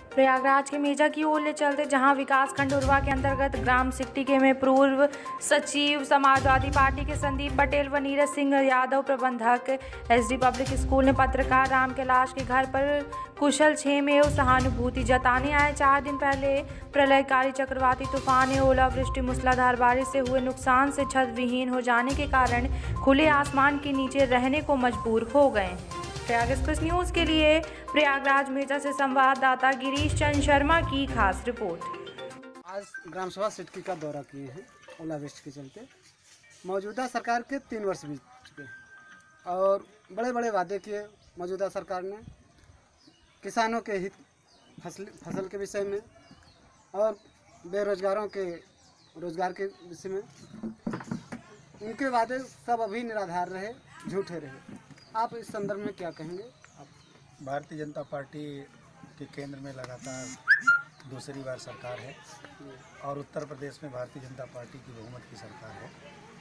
प्रयागराज के मेजा की ओर ले चलते, जहां विकास खंड उरवा के अंतर्गत ग्राम सिकटी में पूर्व सचिव समाजवादी पार्टी के संदीप पटेल व नीरज सिंह यादव प्रबंधक एसडी पब्लिक स्कूल ने पत्रकार राम कैलाश के घर पर कुशल क्षेम एवं सहानुभूति जताने आए। 4 दिन पहले प्रलयकारी चक्रवाती तूफान एवं ओलावृष्टि मूसलाधार बारिश से हुए नुकसान से छत विहीन हो जाने के कारण खुले आसमान के नीचे रहने को मजबूर हो गए हैं। प्रयाग एक्सप्रेस न्यूज़ के लिए प्रयागराज मेजा से संवाददाता गिरीश चंद शर्मा की खास रिपोर्ट। आज ग्राम सभा सिटकी का दौरा किए हैं ओलावृष्टि के चलते। मौजूदा सरकार के 3 वर्ष बीत चुके हैं और बड़े बड़े वादे किए मौजूदा सरकार ने किसानों के हित, फसल के विषय में और बेरोजगारों के रोजगार के विषय में। उनके वादे सब अभी निराधार रहे, झूठे रहे। आप इस संदर्भ में क्या कहेंगे? भारतीय जनता पार्टी के केंद्र में लगातार दूसरी बार सरकार है और उत्तर प्रदेश में भारतीय जनता पार्टी की बहुमत की सरकार है।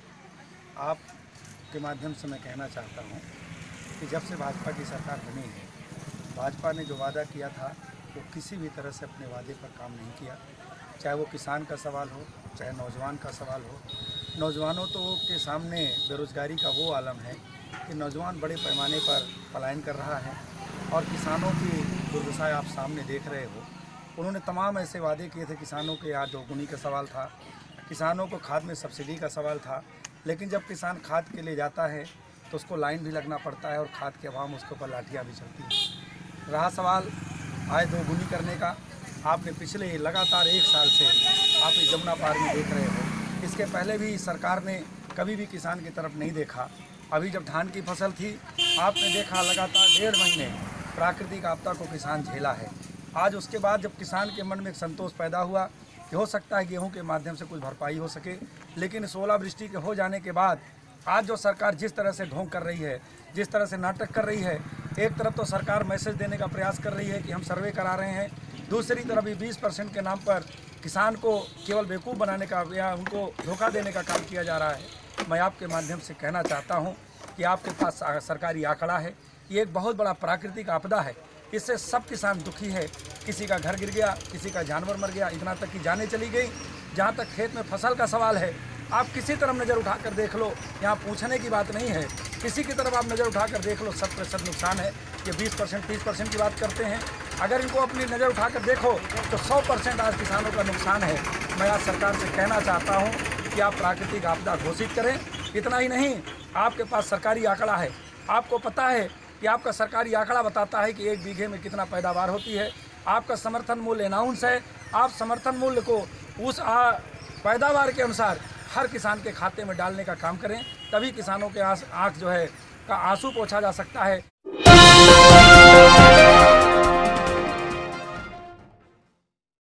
आपके माध्यम से मैं कहना चाहता हूं कि जब से भाजपा की सरकार बनी है, भाजपा ने जो वादा किया था वो किसी भी तरह से अपने वादे पर काम नहीं किया। चाहे वो किसान का सवाल हो, चाहे नौजवान का सवाल हो। नौजवानों के सामने बेरोजगारी का वो आलम है कि नौजवान बड़े पैमाने पर पलायन कर रहा है और किसानों की दुर्दशा आप सामने देख रहे हो। उन्होंने तमाम ऐसे वादे किए थे। किसानों के यहाँ दोगुनी का सवाल था, किसानों को खाद में सब्सिडी का सवाल था, लेकिन जब किसान खाद के लिए जाता है तो उसको लाइन भी लगना पड़ता है और खाद के अभाव में उसके ऊपर लाठियाँ भी चलती हैं। रहा सवाल आय दोगुनी करने का, आपने पिछले लगातार 1 साल से आप इस जमुना पार में देख रहे हो। इसके पहले भी सरकार ने कभी भी किसान की तरफ नहीं देखा। अभी जब धान की फसल थी, आपने देखा लगातार 1.5 महीने प्राकृतिक आपदा को किसान झेला है। आज उसके बाद जब किसान के मन में एक संतोष पैदा हुआ कि हो सकता है गेहूं के माध्यम से कुछ भरपाई हो सके, लेकिन इस ओलावृष्टि के हो जाने के बाद आज जो सरकार जिस तरह से ढोंग कर रही है, जिस तरह से नाटक कर रही है, एक तरफ तो सरकार मैसेज देने का प्रयास कर रही है कि हम सर्वे करा रहे हैं, दूसरी तरफ भी 20% के नाम पर किसान को केवल बेवकूफ़ बनाने का या उनको धोखा देने का काम किया जा रहा है। मैं आपके माध्यम से कहना चाहता हूं कि आपके पास सरकारी आंकड़ा है। ये एक बहुत बड़ा प्राकृतिक आपदा है, इससे सब किसान दुखी है। किसी का घर गिर गया, किसी का जानवर मर गया, इतना तक की जानें चली गई। जहाँ तक खेत में फसल का सवाल है, आप किसी तरफ नज़र उठाकर देख लो, यहाँ पूछने की बात नहीं है, किसी की तरफ आप नज़र उठाकर देख लो, 100% नुकसान है। ये 20% 30% की बात करते हैं, अगर इनको अपनी नज़र उठाकर देखो तो 100% आज किसानों का नुकसान है। मैं आज सरकार से कहना चाहता हूँ कि आप प्राकृतिक आपदा घोषित करें। इतना ही नहीं, आपके पास सरकारी आंकड़ा है, आपको पता है कि आपका सरकारी आंकड़ा बताता है कि 1 बीघे में कितना पैदावार होती है। आपका समर्थन मूल्य अनाउंस है, आप समर्थन मूल्य को उस पैदावार के अनुसार हर किसान के खाते में डालने का काम करें, तभी किसानों के आंख जो है का आंसू पोंछा जा सकता है।